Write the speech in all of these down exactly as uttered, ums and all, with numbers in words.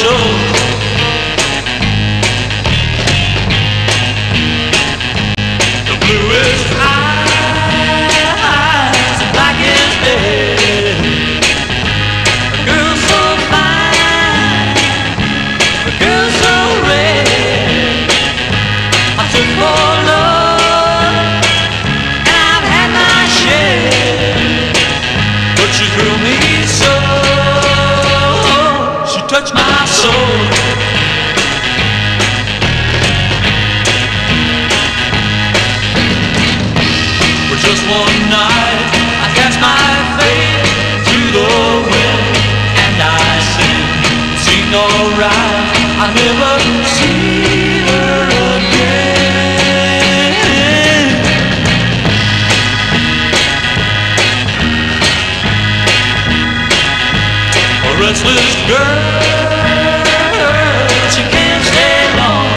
soul. The bluest eyes, the blackest hair. A girl so fine, a girl so rare. I took for love, and I've had my share. But she threw me so, she touched my soul. For just one night, I cast my fate to the wind, and I sing, seemed alright. I never see her again. A restless girl, she can't stay long,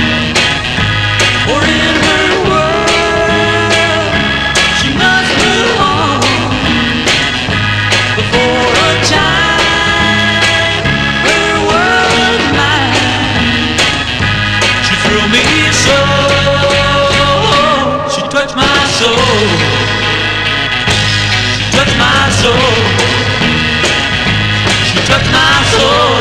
for in her world she must move on. Before a time her world was mine. She threw me so, she touched my soul. She touched my soul. She touched my soul.